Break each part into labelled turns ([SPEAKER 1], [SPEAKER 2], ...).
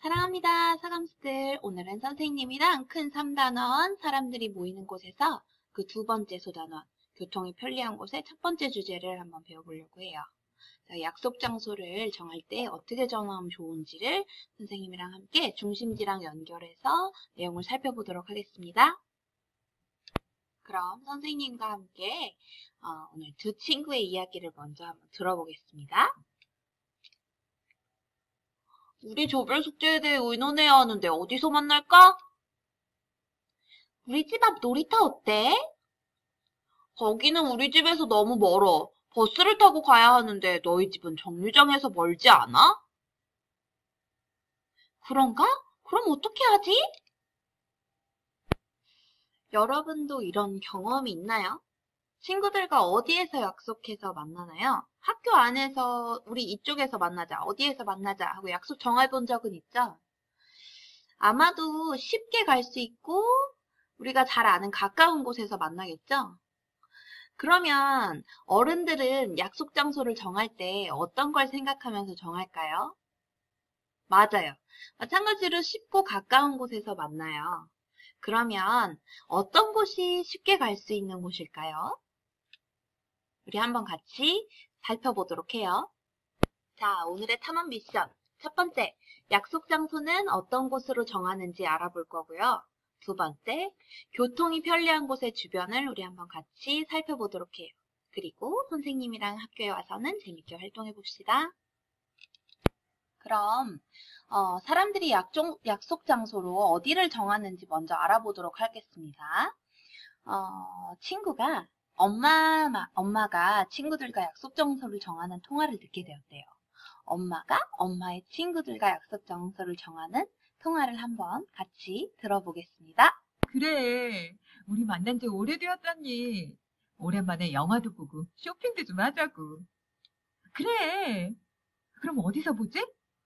[SPEAKER 1] 사랑합니다, 사감스들. 오늘은 선생님이랑 큰 3단원 사람들이 모이는 곳에서 그 두 번째 소단원, 교통이 편리한 곳의 첫 번째 주제를 한번 배워보려고 해요. 자, 약속 장소를 정할 때 어떻게 정하면 좋은지를 선생님이랑 함께 중심지랑 연결해서 내용을 살펴보도록 하겠습니다. 그럼 선생님과 함께 오늘 두 친구의 이야기를 먼저 한번 들어보겠습니다. 우리 조별 숙제에 대해 의논해야 하는데 어디서 만날까? 우리 집 앞 놀이터 어때? 거기는 우리 집에서 너무 멀어. 버스를 타고 가야 하는데 너희 집은 정류장에서 멀지 않아? 그런가? 그럼 어떻게 하지? 여러분도 이런 경험이 있나요? 친구들과 어디에서 약속해서 만나나요? 학교 안에서 우리 이쪽에서 만나자, 어디에서 만나자 하고 약속 정해본 적은 있죠? 아마도 쉽게 갈 수 있고 우리가 잘 아는 가까운 곳에서 만나겠죠? 그러면 어른들은 약속 장소를 정할 때 어떤 걸 생각하면서 정할까요? 맞아요. 마찬가지로 쉽고 가까운 곳에서 만나요. 그러면 어떤 곳이 쉽게 갈 수 있는 곳일까요? 우리 한번 같이 살펴보도록 해요. 자, 오늘의 탐험 미션. 첫 번째, 약속 장소는 어떤 곳으로 정하는지 알아볼 거고요. 두 번째, 교통이 편리한 곳의 주변을 우리 한번 같이 살펴보도록 해요. 그리고 선생님이랑 학교에 와서는 재밌게 활동해 봅시다. 그럼 사람들이 약속 장소로 어디를 정하는지 먼저 알아보도록 하겠습니다. 친구가 엄마가 친구들과 약속 장소를 정하는 통화를 듣게 되었대요. 엄마가 엄마의 친구들과 약속 장소를 정하는 통화를 한번 같이 들어보겠습니다.
[SPEAKER 2] 그래, 우리 만난 지 오래되었잖니. 오랜만에 영화도 보고 쇼핑도 좀 하자고. 그래, 그럼 어디서 보지?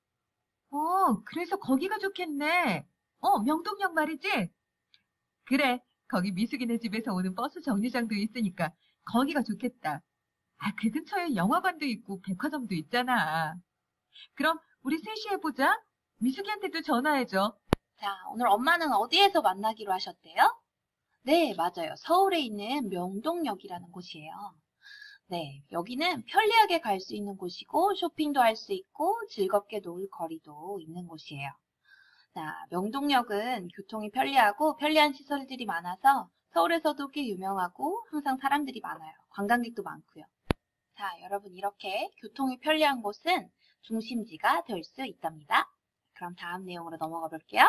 [SPEAKER 2] 그래서 거기가 좋겠네. 명동역 말이지? 그래, 거기 미숙이네 집에서 오는 버스 정류장도 있으니까 거기가 좋겠다. 그 근처에 영화관도 있고 백화점도 있잖아. 그럼 우리 3시에 보자. 미숙이한테도 전화해줘.
[SPEAKER 1] 자, 오늘 엄마는 어디에서 만나기로 하셨대요? 네, 맞아요. 서울에 있는 명동역이라는 곳이에요. 네, 여기는 편리하게 갈 수 있는 곳이고 쇼핑도 할 수 있고 즐겁게 놀 거리도 있는 곳이에요. 자, 명동역은 교통이 편리하고 편리한 시설들이 많아서 서울에서도 꽤 유명하고 항상 사람들이 많아요. 관광객도 많고요. 자, 여러분 이렇게 교통이 편리한 곳은 중심지가 될 수 있답니다. 그럼 다음 내용으로 넘어가 볼게요.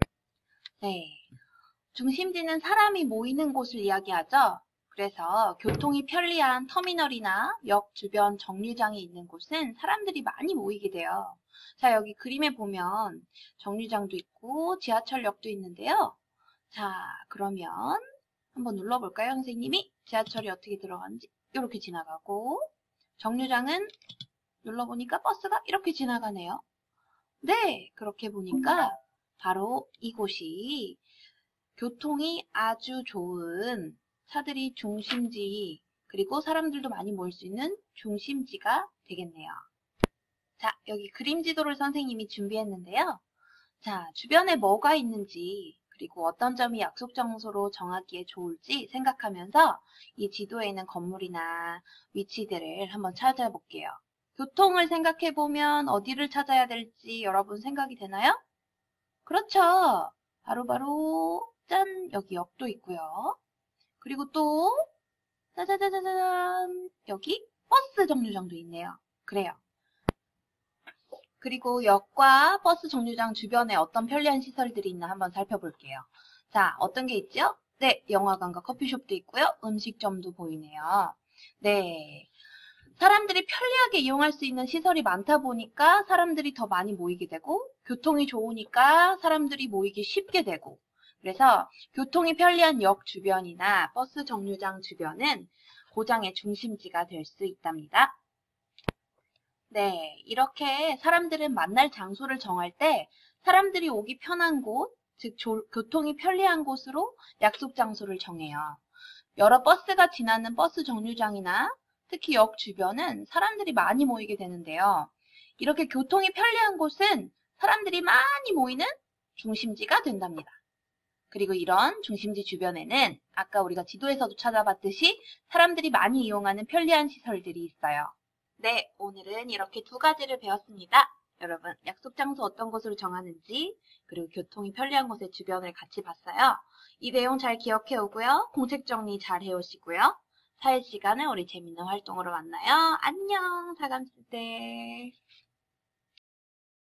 [SPEAKER 1] 네, 중심지는 사람이 모이는 곳을 이야기하죠. 그래서 교통이 편리한 터미널이나 역 주변 정류장이 있는 곳은 사람들이 많이 모이게 돼요. 자, 여기 그림에 보면 정류장도 있고 지하철역도 있는데요. 자, 그러면 한번 눌러볼까요, 선생님이? 지하철이 어떻게 들어가는지 이렇게 지나가고 정류장은 눌러보니까 버스가 이렇게 지나가네요. 네, 그렇게 보니까 바로 이곳이 교통이 아주 좋은 차들이 중심지, 그리고 사람들도 많이 모일 수 있는 중심지가 되겠네요. 자, 여기 그림 지도를 선생님이 준비했는데요. 자, 주변에 뭐가 있는지, 그리고 어떤 점이 약속 장소로 정하기에 좋을지 생각하면서 이 지도에 있는 건물이나 위치들을 한번 찾아볼게요. 교통을 생각해보면 어디를 찾아야 될지 여러분 생각이 되나요? 그렇죠. 바로 짠! 여기 역도 있고요. 그리고 또 짜자자자잔! 여기 버스 정류장도 있네요. 그래요. 그리고 역과 버스 정류장 주변에 어떤 편리한 시설들이 있나 한번 살펴볼게요. 자, 어떤 게 있죠? 네, 영화관과 커피숍도 있고요. 음식점도 보이네요. 네. 사람들이 편리하게 이용할 수 있는 시설이 많다 보니까 사람들이 더 많이 모이게 되고, 교통이 좋으니까 사람들이 모이기 쉽게 되고, 그래서 교통이 편리한 역 주변이나 버스 정류장 주변은 고장의 중심지가 될 수 있답니다. 네, 이렇게 사람들은 만날 장소를 정할 때 사람들이 오기 편한 곳, 즉 교통이 편리한 곳으로 약속 장소를 정해요. 여러 버스가 지나는 버스 정류장이나 특히 역 주변은 사람들이 많이 모이게 되는데요. 이렇게 교통이 편리한 곳은 사람들이 많이 모이는 중심지가 된답니다. 그리고 이런 중심지 주변에는 아까 우리가 지도에서도 찾아봤듯이 사람들이 많이 이용하는 편리한 시설들이 있어요. 네, 오늘은 이렇게 두 가지를 배웠습니다. 여러분, 약속 장소 어떤 곳으로 정하는지, 그리고 교통이 편리한 곳의 주변을 같이 봤어요. 이 내용 잘 기억해 오고요. 공책 정리 잘 해오시고요. 사회 시간에 우리 재밌는 활동으로 만나요. 안녕, 사감스들.